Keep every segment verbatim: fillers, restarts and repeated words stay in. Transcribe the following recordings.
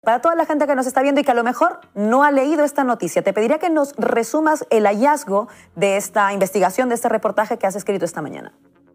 Para toda la gente que nos está viendo y que a lo mejor no ha leído esta noticia, te pediría que nos resumas el hallazgo de esta investigación, de este reportaje que has escrito esta mañana.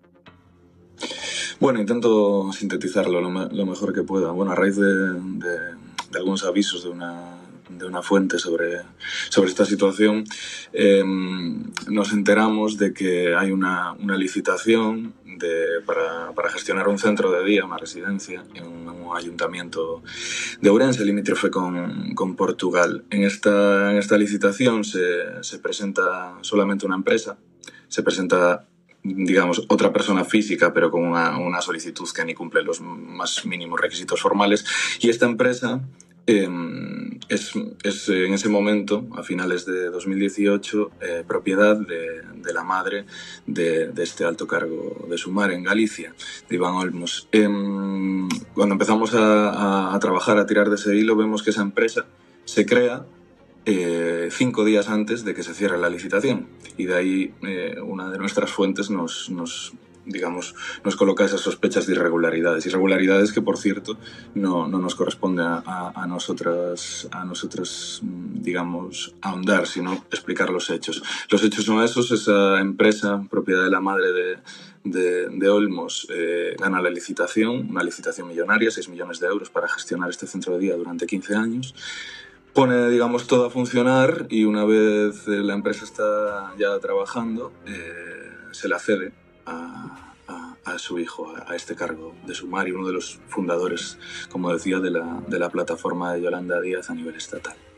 Bueno, intento sintetizarlo lo, me lo mejor que pueda. Bueno, a raíz de, de, de algunos avisos de una, de una fuente sobre, sobre esta situación, eh, nos enteramos de que hay una, una licitación de, para, para gestionar un centro de día, una residencia, en un, un ayuntamiento de Ourense, limítrofe con, con Portugal. En esta, en esta licitación se, se presenta solamente una empresa, se presenta, digamos, otra persona física, pero con una, una solicitud que ni cumple los más mínimos requisitos formales. Y esta empresa eh, es, es en ese momento, a finales de dos mil dieciocho, eh, propiedad de, de la madre de, de este alto cargo de Sumar en Galicia, de Iván Olmos. Eh, cuando empezamos a, a, a trabajar, a tirar de ese hilo, vemos que esa empresa se crea Eh, cinco días antes de que se cierre la licitación, y de ahí eh, una de nuestras fuentes nos, nos, digamos, nos coloca esas sospechas de irregularidades, irregularidades que, por cierto, no, no nos corresponde a, a, a nosotras, a nosotras, digamos, ahondar, sino explicar los hechos. Los hechos son esos: esa empresa, propiedad de la madre de, de, de Olmos, eh, gana la licitación, una licitación millonaria, seis millones de euros para gestionar este centro de día durante quince años. Pone, digamos, todo a funcionar, y una vez la empresa está ya trabajando, eh, se la cede a, a, a su hijo, a, a este cargo de Sumar, y uno de los fundadores, como decía, de la, de la plataforma de Yolanda Díaz a nivel estatal.